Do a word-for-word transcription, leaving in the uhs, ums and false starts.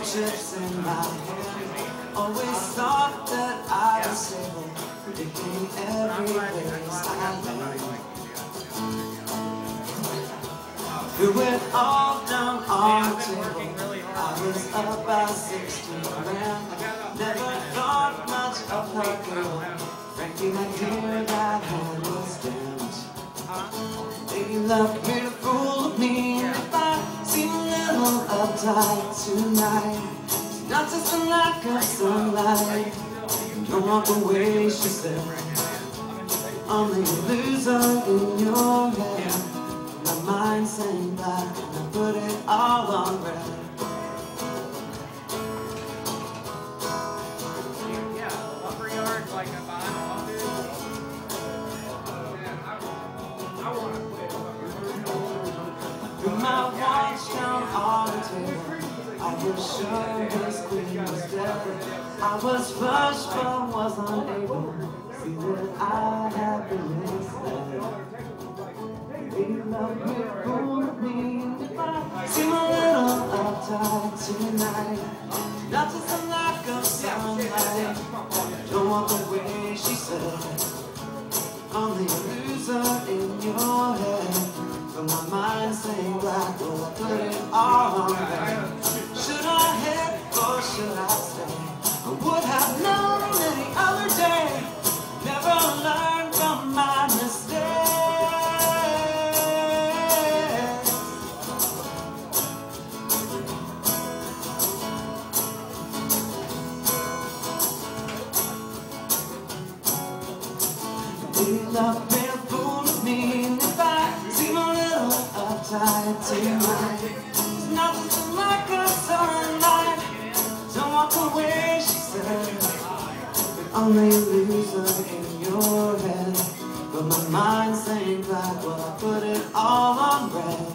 chips in my hand. Always thought that I was stable, predicting every place I land. Threw it all down on the table. I was up by sixteen grand. Never thought much of her girl. Frankly, my dear, that hand was damned. They love me to fool me. If I seem a little uptight tonight, it's not just a lack of sunlight. Don't walk away, she said. Only a loser in your head. My mind saying black, and I put it all on red. Yeah, upper yard, like a behind the I want to quit. Threw my watch down on the table. I was sure his queen was dead. I was flushed but was unable to see that I had been misled. They love me, fool me. If I seem a little uptight tonight, not just a lack of sunlight. Don't walk away, she said. Only a loser in your head. But my mind saying black, well I put it all on red. Should I head or should I stay? I would have known any other day. Never learned from my mistakes. They love me, fool with me. And if I seem a little uptight tonight, it's not just a lack of sunlight. Don't walk away, she said. But only a loser in your head. But my mind's saying black, well I put it all on red.